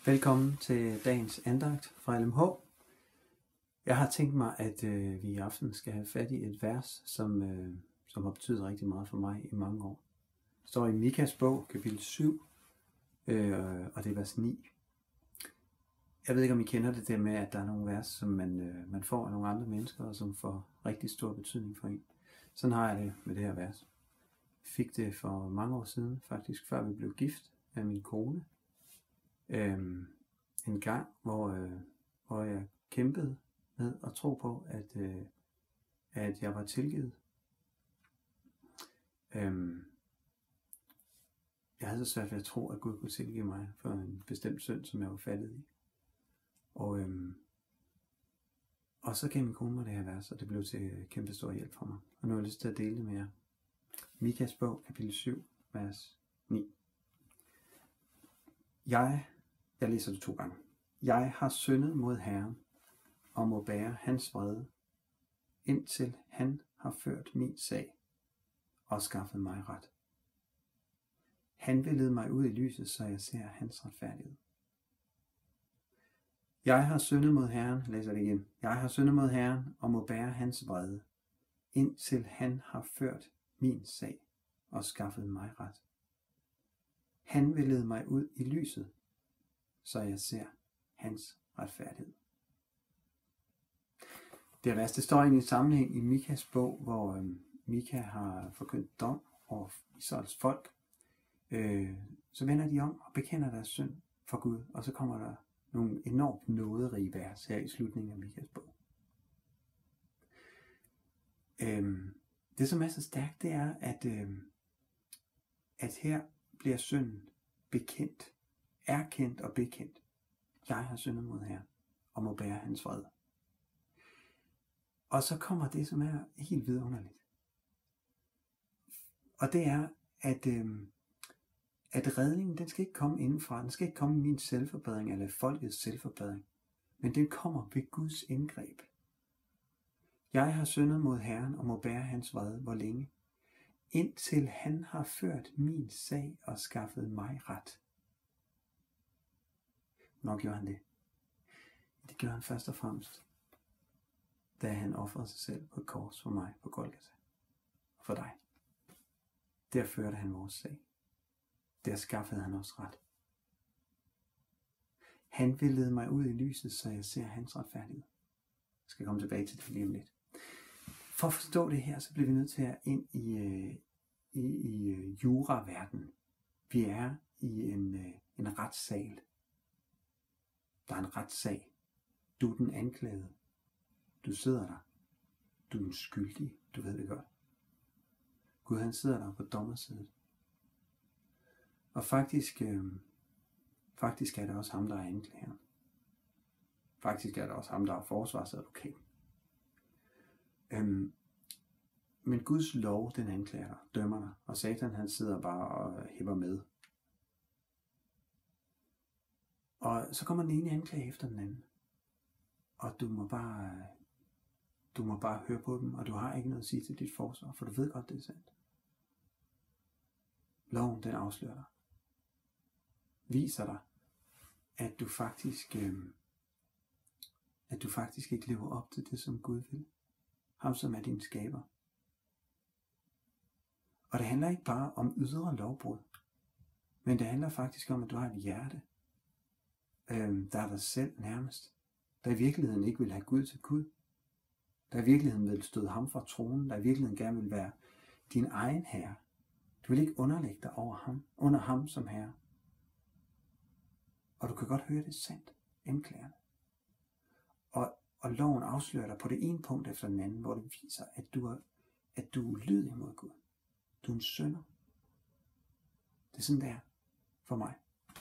Velkommen til dagens andagt fra LMH. Jeg har tænkt mig, at vi i aften skal have fat i et vers, som har betydet rigtig meget for mig i mange år. Det står i Mikas bog, kapitel 7, og det er vers 9. Jeg ved ikke, om I kender det der med, at der er nogle vers, som man får af nogle andre mennesker, og som får rigtig stor betydning for en. Sådan har jeg det med det her vers. Jeg fik det for mange år siden, faktisk før vi blev gift, af min kone. En gang, hvor jeg kæmpede med at tro på, at jeg var tilgivet. Jeg havde så svært ved at tro, at Gud kunne tilgive mig for en bestemt synd, som jeg var faldet i. Og så gav min kone mig det her vers, og det blev til kæmpe stor hjælp for mig. Og nu har jeg lyst til at dele det med jer. Mikas bog, kapitel 7, vers 9. Jeg læser det 2 gange. Jeg har syndet mod Herren, og må bære hans vrede, indtil han har ført min sag og skaffet mig ret. Han vil lede mig ud i lyset, så jeg ser hans retfærdighed. Jeg har syndet mod Herren, læser det igen. Jeg har syndet mod Herren, og må bære hans vrede, indtil han har ført min sag og skaffet mig ret. Han vil lede mig ud i lyset, så jeg ser hans retfærdighed. Det vers, det står i en sammenhæng i Mikas bog, hvor Mika har forkyndt dom over Israels folk. Så vender de om og bekender deres synd for Gud, og så kommer der nogle enormt nåderige vers her i slutningen af Mikas bog. Det, som er så stærkt, det er, at her bliver synden bekendt, erkendt og bekendt. Jeg har syndet mod Herren, og må bære hans vrede. Og så kommer det, som er helt vidunderligt. Og det er, at redningen, den skal ikke komme indenfra. Den skal ikke komme i min selvforbedring, eller folkets selvforbedring. Men den kommer ved Guds indgreb. Jeg har syndet mod Herren, og må bære hans vrede. Hvor længe? Indtil han har ført min sag og skaffet mig ret. Hvornår gjorde han det? Det gjorde han først og fremmest, da han ofrede sig selv på et kors for mig på Golgata. Og for dig. Der førte han vores sag. Der skaffede han os ret. Han vil lede mig ud i lyset, så jeg ser hans retfærdighed. Jeg skal komme tilbage til det lige om lidt. For at forstå det her, så bliver vi nødt til at ind i juraverdenen. Vi er i en retssal. Der er en retssag. Du er den anklagede. Du sidder der. Du er den skyldige. Du ved det godt. Gud, han sidder der på dommersædet. Og faktisk er det også ham, der er anklageren. Faktisk er det også ham, der er forsvarsadvokaten. Men Guds lov, den anklager dig, dømmer dig, og Satan, han sidder bare og hæpper med. Og så kommer den ene anklage efter den anden. Og du må bare høre på dem, og du har ikke noget at sige til dit forsvar, for du ved godt, det er sandt. Loven, den afslører dig. Viser dig, at du faktisk ikke lever op til det, som Gud vil. Ham, som er din skaber. Og det handler ikke bare om ydre lovbrud, men det handler faktisk om, at du har et hjerte, der er dig selv nærmest, der i virkeligheden ikke vil have Gud til Gud, der i virkeligheden vil støde ham fra tronen, der i virkeligheden gerne vil være din egen herre. Du vil ikke underlægge dig under ham som herre. Og du kan godt høre det sandt, anklagerne. Og loven afslører dig på det ene punkt efter den anden, hvor det viser, at du er ulydig mod Gud. Du er en synder. Det er sådan, det er for mig.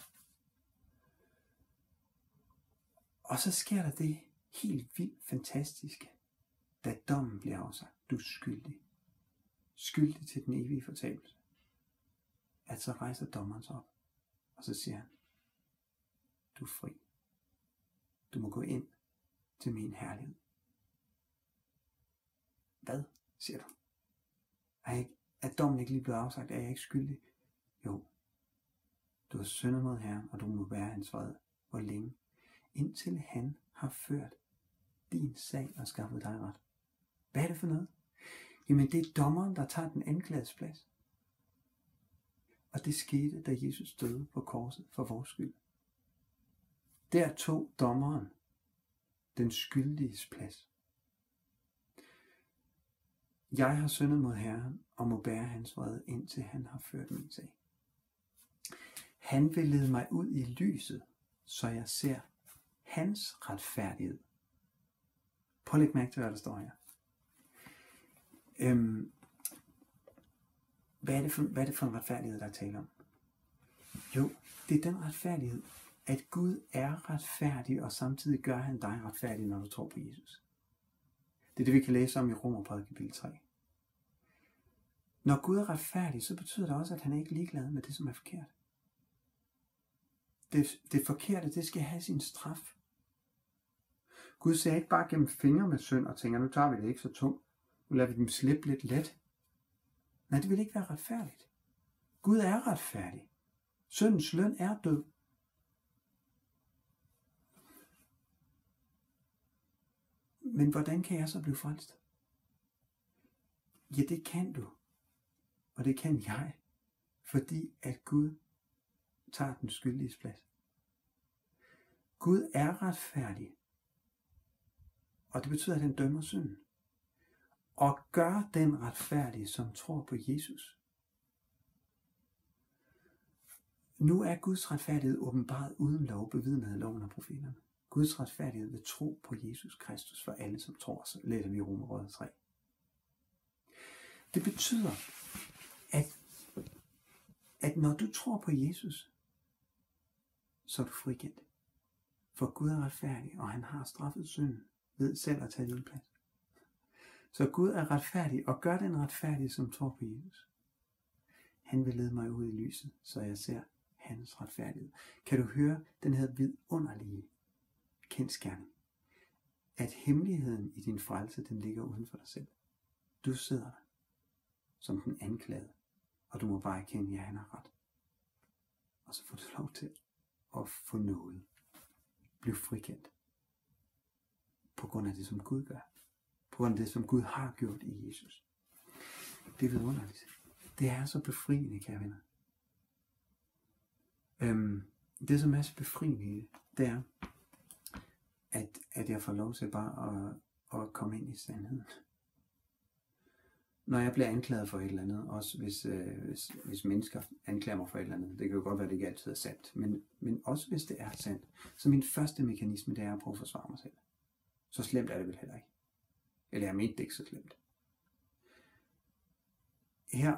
Og så sker der det helt vildt fantastiske, da dommen bliver afsagt. Du er skyldig. Skyldig til den evige fortabelse. At så rejser dommeren sig op, og så siger han, du er fri. Du må gå ind til min herlighed. Hvad, siger du? Er dommen ikke lige blevet afsagt? Er jeg ikke skyldig? Jo. Du har syndet mod Herren, og du må bære hans vrede, hvor længe, indtil han har ført din sag og skaffet dig ret. Hvad er det for noget? Jamen det er dommeren, der tager den anklagedes plads. Og det skete, da Jesus døde på korset for vores skyld. Der tog dommeren den skyldiges plads. Jeg har syndet mod Herren og må bære hans vrede, indtil han har ført min sag. Han vil lede mig ud i lyset, så jeg ser hans retfærdighed. Prøv at lægge mærke til, hvad der står her. Hvad er det for en retfærdighed, der er tale om? Jo, det er den retfærdighed, at Gud er retfærdig, og samtidig gør han dig retfærdig, når du tror på Jesus. Det er det, vi kan læse om i Romerbrevet kapitel 3. Når Gud er retfærdig, så betyder det også, at han er ikke ligeglad med det, som er forkert. Det forkerte, det skal have sin straf. Gud ser ikke bare gennem fingre med synd og tænker, nu tager vi det ikke så tungt. Nu lader vi dem slippe lidt let. Nej, det vil ikke være retfærdigt. Gud er retfærdig. Syndens løn er død. Men hvordan kan jeg så blive frelst? Ja, det kan du. Og det kan jeg. Fordi at Gud tager den skyldiges plads. Gud er retfærdig. Og det betyder, at han dømmer synden. Og gør den retfærdige, som tror på Jesus. Nu er Guds retfærdighed åbenbart uden lov, bevidnet af loven og profeterne. Guds retfærdighed ved tro på Jesus Kristus for alle, som tror, så læser vi i Romerbrevet 3. Det betyder, at når du tror på Jesus, så er du frikendt. For Gud er retfærdig, og han har straffet synden ved selv at tage din plads. Så Gud er retfærdig, og gør den retfærdige, som tror på Jesus. Han vil lede mig ud i lyset, så jeg ser hans retfærdighed. Kan du høre den her vidunderlige kendsgerning? At hemmeligheden i din frelse, den ligger uden for dig selv. Du sidder der som den anklagede, og du må bare erkende, at han har ret. Og så får du lov til at få noget. Bliv frikendt. På grund af det, som Gud gør. På grund af det, som Gud har gjort i Jesus. Det er vidunderligt. Det er så befriende, kære venner. Det, som er så befriende i det er, at jeg får lov til bare at komme ind i sandheden. Når jeg bliver anklaget for et eller andet, også hvis mennesker anklager mig for et eller andet, det kan jo godt være, at det ikke altid er sandt, men også hvis det er sandt, så min første mekanisme, det er at prøve at forsvare mig selv. Så slemt er det vel heller ikke. Eller jeg mente det ikke så slemt. Her,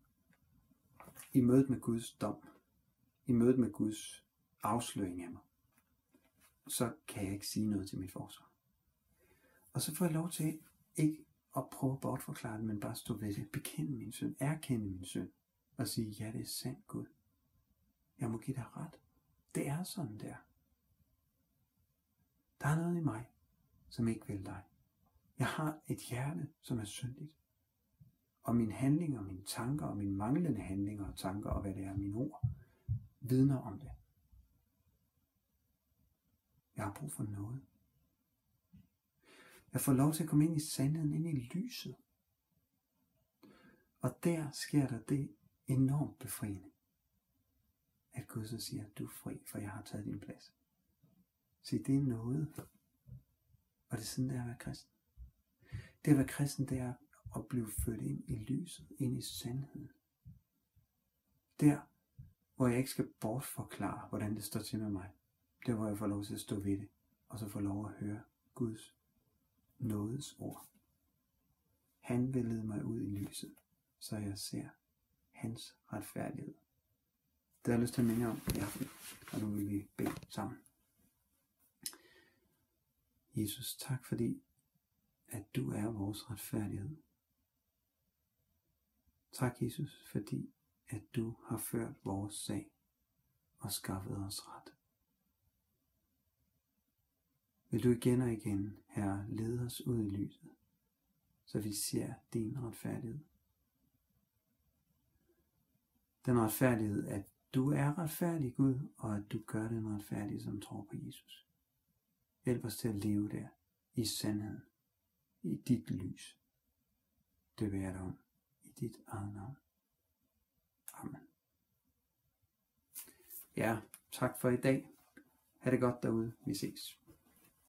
i mødet med Guds dom, i mødet med Guds afsløring af mig, så kan jeg ikke sige noget til mit forsvar. Og så får jeg lov til ikke at prøve at bortforklare det, men bare stå ved det, bekende min synd, erkende min synd, og sige, ja, det er sandt, Gud. Jeg må give dig ret. Det er sådan der. Der er noget i mig, som ikke vil dig. Jeg har et hjerte, som er syndigt. Og mine handlinger, mine tanker og mine manglende handlinger og tanker og hvad det er, mine ord, vidner om det. Jeg har brug for noget. Jeg får lov til at komme ind i sandheden, ind i lyset. Og der sker der det enormt befriende, at Gud så siger, at du er fri, for jeg har taget din plads. Se, det er noget. Og det er sådan, det er at være kristen. Det at være kristen, det er at blive født ind i lyset, ind i sandheden. Der, hvor jeg ikke skal bortforklare, hvordan det står til med mig. Der, hvor jeg får lov til at stå ved det, og så får lov at høre Guds nådes ord. Han vil lede mig ud i lyset, så jeg ser hans retfærdighed. Det har jeg lyst til at minde om i aften, og nu vil vi bede sammen. Jesus, tak fordi, at du er vores retfærdighed. Tak, Jesus, fordi, at du har ført vores sag og skaffet os ret. Vil du igen og igen, Herre, lede os ud i lyset, så vi ser din retfærdighed. Den retfærdighed, at du er retfærdig, Gud, og at du gør den retfærdige, som tror på Jesus. Hjælp os til at leve der, i sandheden, i dit lys. Det vil jeg dig om, i dit eget navn. Amen. Ja, tak for i dag. Ha' det godt derude. Vi ses.